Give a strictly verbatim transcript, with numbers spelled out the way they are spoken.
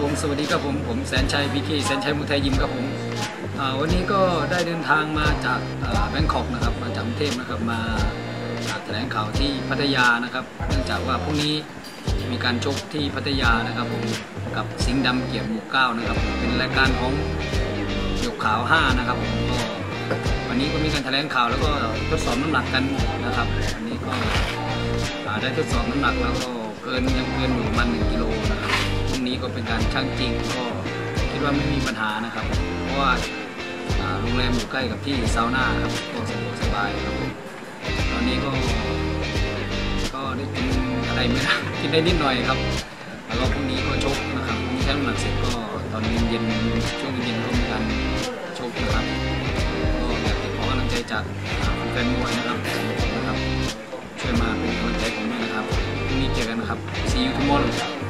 ผมสวัสดีครับผมผมแสนชัยพีเคแสนชัยมุทัยยิมครับผมวันนี้ก็ได้เดินทางมาจากแบงคอกนะครับมาจากกรุงเทพนะครับมาแถลงข่าวที่พัทยานะครับเนื่องจากว่าพรุ่งนี้มีการชกที่พัทยานะครับผมกับสิงห์ดำเกียรติหมู่เก้านะครับเป็นรายการของหยกขาวห้านะครับผมก็วันนี้ก็มีการแถลงข่าวแล้วก็ทดสอบน้ำหนักกันนะครับวันนี้ก็ได้ทดสอบน้ำหนักแล้วก็เกินยังเกินอยู่ประมาณหนึ่งกิโลนะครับพรุ่งนี้ก็เป็นการชั่งจริงก็คิดว่าไม่มีปัญหานะครับเพราะว่าโรงแรมอยู่ใกล้กับที่ซาวน่าครับก็สะดวกสบายครับผมตอนนี้ก็ก็ได้กินอะไรไม่ได้กินได้นิดหน่อยครับแล้วก็พรุ่งนี้ก็ชกนะครับพรุ่งนี้ชั่งน้ำหนักเสร็จก็ตอนเย็นๆช่วงเย็นก็มีการชกนะครับก็อยากขอกำลังใจจากแฟนมวยนะครับนะครับช่วยมาเป็นกำลังใจผมด้วยนะครับพรุ่งนี้เจอกันนะครับ See you tomorrow